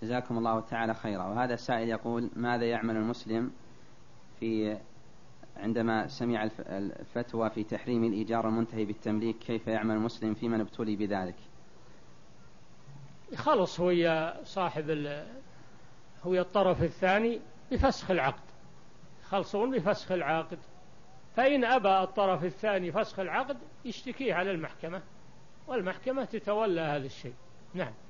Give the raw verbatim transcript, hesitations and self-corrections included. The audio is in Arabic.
جزاكم الله تعالى خيرا. وهذا السائل يقول: ماذا يعمل المسلم في عندما سمع الفتوى في تحريم الإيجار المنتهي بالتمليك؟ كيف يعمل المسلم في من ابتلي بذلك؟ خلص هو صاحب هو الطرف الثاني بفسخ العقد، خلصون بفسخ العقد، فإن أبى الطرف الثاني فسخ العقد يشتكيه على المحكمة، والمحكمة تتولى هذا الشيء. نعم.